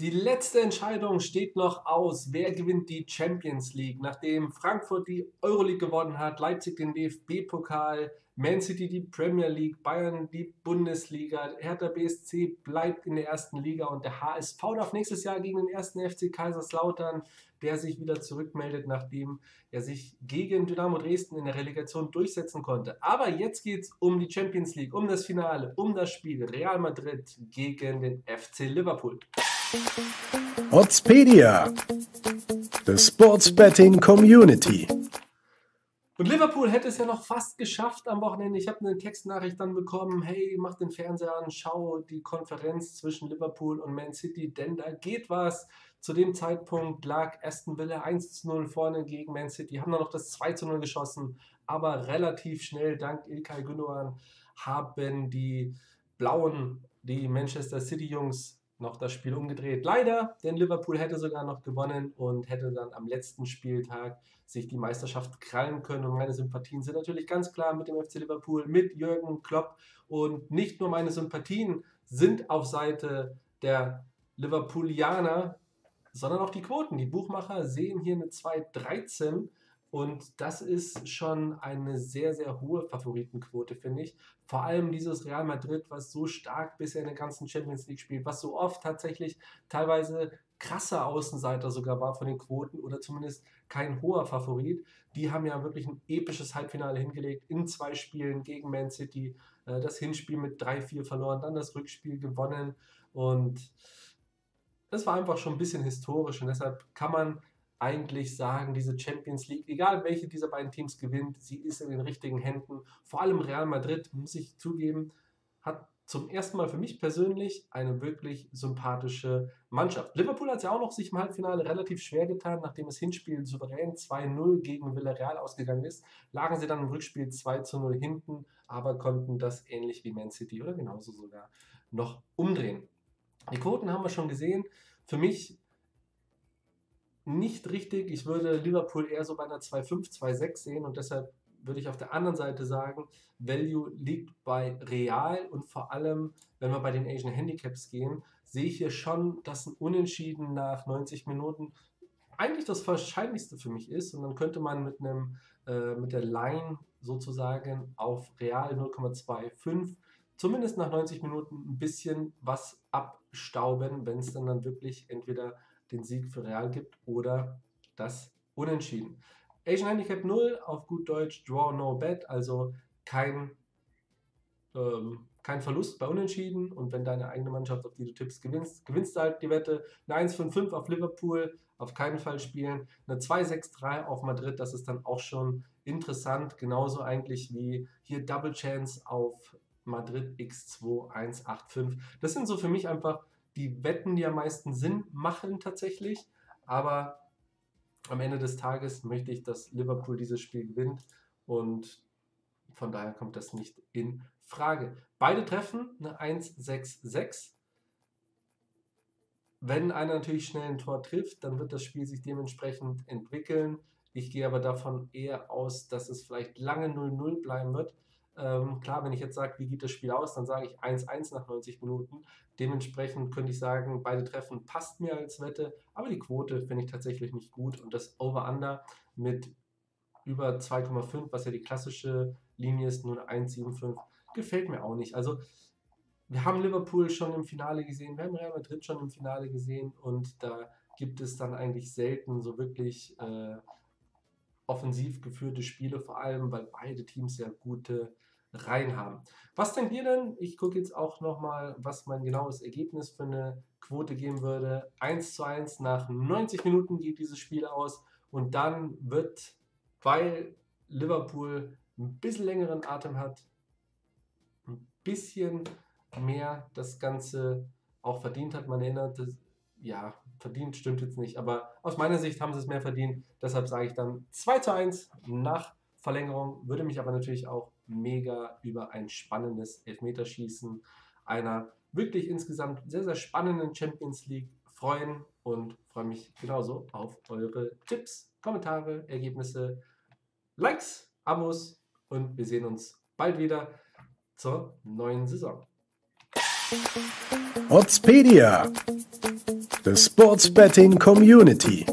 Die letzte Entscheidung steht noch aus. Wer gewinnt die Champions League? Nachdem Frankfurt die Euroleague gewonnen hat, Leipzig den DFB-Pokal, Man City die Premier League, Bayern die Bundesliga, Hertha BSC bleibt in der ersten Liga und der HSV darf nächstes Jahr gegen den ersten FC Kaiserslautern, der sich wieder zurückmeldet, nachdem er sich gegen Dynamo Dresden in der Relegation durchsetzen konnte. Aber jetzt geht es um die Champions League, um das Finale, um das Spiel Real Madrid gegen den FC Liverpool. Oddspedia, the Sports Betting Community. Und Liverpool hätte es ja noch fast geschafft am Wochenende. Ich habe eine Textnachricht dann bekommen, hey, mach den Fernseher an, schau die Konferenz zwischen Liverpool und Man City, denn da geht was. Zu dem Zeitpunkt lag Aston Villa 1:0 vorne gegen Man City, haben dann noch das 2:0 geschossen, aber relativ schnell, dank İlkay Gündoğan, haben die Blauen, die Manchester City Jungs, noch das Spiel umgedreht. Leider, denn Liverpool hätte sogar noch gewonnen und hätte dann am letzten Spieltag sich die Meisterschaft krallen können. Und meine Sympathien sind natürlich ganz klar mit dem FC Liverpool, mit Jürgen Klopp. Und nicht nur meine Sympathien sind auf Seite der Liverpoolianer, sondern auch die Quoten. Die Buchmacher sehen hier eine 2,13 und das ist schon eine sehr, sehr hohe Favoritenquote, finde ich. Vor allem dieses Real Madrid, was so stark bisher in der ganzen Champions League spielt, was so oft tatsächlich teilweise krasser Außenseiter sogar war von den Quoten oder zumindest kein hoher Favorit. Die haben ja wirklich ein episches Halbfinale hingelegt in 2 Spielen gegen Man City. Das Hinspiel mit 3-4 verloren, dann das Rückspiel gewonnen und das war einfach schon ein bisschen historisch und deshalb kann man eigentlich sagen, diese Champions League, egal welche dieser beiden Teams gewinnt, sie ist in den richtigen Händen. Vor allem Real Madrid, muss ich zugeben, hat zum ersten Mal für mich persönlich eine wirklich sympathische Mannschaft. Liverpool hat es ja auch noch sich im Halbfinale relativ schwer getan, nachdem das Hinspiel souverän 2:0 gegen Villarreal ausgegangen ist, lagen sie dann im Rückspiel 2:0 hinten, aber konnten das ähnlich wie Man City oder genauso sogar noch umdrehen. Die Quoten haben wir schon gesehen. Für mich nicht richtig. Ich würde Liverpool eher so bei einer 2,5, 2,6 sehen und deshalb würde ich auf der anderen Seite sagen, Value liegt bei Real und vor allem, wenn wir bei den Asian Handicaps gehen, sehe ich hier schon, dass ein Unentschieden nach 90 Minuten eigentlich das Wahrscheinlichste für mich ist und dann könnte man mit der Line sozusagen auf Real 0,25 zumindest nach 90 Minuten ein bisschen was abstauben, wenn es dann wirklich entweder den Sieg für Real gibt oder das Unentschieden. Asian Handicap 0, auf gut Deutsch Draw No Bet, also kein Verlust bei Unentschieden und wenn deine eigene Mannschaft, auf die du tippst, gewinnst du halt die Wette. Eine 1,55 auf Liverpool, auf keinen Fall spielen. Eine 2,63 auf Madrid, das ist dann auch schon interessant, genauso eigentlich wie hier Double Chance auf Madrid X2 1,85. Das sind so für mich einfach die Wetten, die am meisten Sinn machen tatsächlich, aber am Ende des Tages möchte ich, dass Liverpool dieses Spiel gewinnt und von daher kommt das nicht in Frage. Beide treffen eine 1,66. Wenn einer natürlich schnell ein Tor trifft, dann wird das Spiel sich dementsprechend entwickeln. Ich gehe aber davon eher aus, dass es vielleicht lange 0-0 bleiben wird. Klar, wenn ich jetzt sage, wie geht das Spiel aus, dann sage ich 1-1 nach 90 Minuten. Dementsprechend könnte ich sagen, beide Treffen passt mir als Wette, aber die Quote finde ich tatsächlich nicht gut. Und das Over-Under mit über 2,5, was ja die klassische Linie ist, nur eine 1,75, gefällt mir auch nicht. Also wir haben Liverpool schon im Finale gesehen, wir haben Real Madrid schon im Finale gesehen und da gibt es dann eigentlich selten so wirklich offensiv geführte Spiele, vor allem, weil beide Teams ja gute Reihen haben. Was denkt ihr denn? Ich gucke jetzt auch nochmal, was mein genaues Ergebnis für eine Quote geben würde. 1:1 nach 90 Minuten geht dieses Spiel aus und dann wird, weil Liverpool ein bisschen längeren Atem hat, ein bisschen mehr das Ganze auch verdient hat. Man erinnert, ja, verdient stimmt jetzt nicht, aber aus meiner Sicht haben sie es mehr verdient. Deshalb sage ich dann 2:1 nach Verlängerung, würde mich aber natürlich auch mega über ein spannendes Elfmeterschießen einer wirklich insgesamt sehr, sehr spannenden Champions League freuen und freue mich genauso auf eure Tipps, Kommentare, Ergebnisse, Likes, Abos und wir sehen uns bald wieder zur neuen Saison. Oddspedia, The Sports Betting Community.